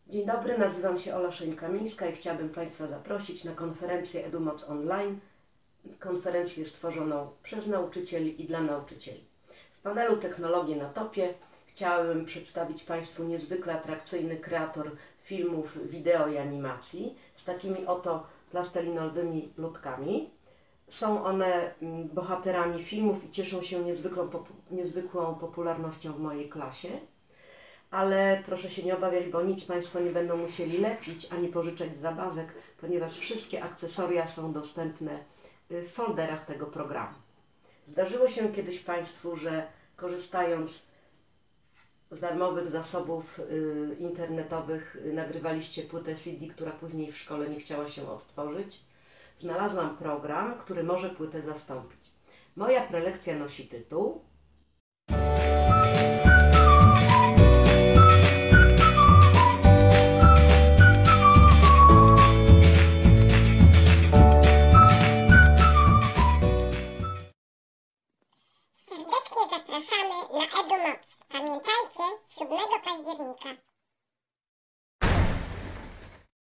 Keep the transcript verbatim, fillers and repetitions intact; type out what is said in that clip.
Dzień dobry, nazywam się Ola Szyń-Kamińska i chciałabym Państwa zaprosić na konferencję EduMoc Online, konferencję stworzoną przez nauczycieli i dla nauczycieli. W panelu Technologie na topie chciałabym przedstawić Państwu niezwykle atrakcyjny kreator filmów, wideo i animacji z takimi oto plastelinowymi ludkami. Są one bohaterami filmów i cieszą się niezwykłą, popu niezwykłą popularnością w mojej klasie. Ale proszę się nie obawiać, bo nic Państwo nie będą musieli lepić ani pożyczać zabawek, ponieważ wszystkie akcesoria są dostępne w folderach tego programu. Zdarzyło się kiedyś Państwu, że korzystając z darmowych zasobów y, internetowych y, nagrywaliście płytę C D, która później w szkole nie chciała się odtworzyć. Znalazłam program, który może płytę zastąpić. Moja prelekcja nosi tytuł Serdecznie zapraszamy na EduMoc. Pamiętajcie, siódmego października.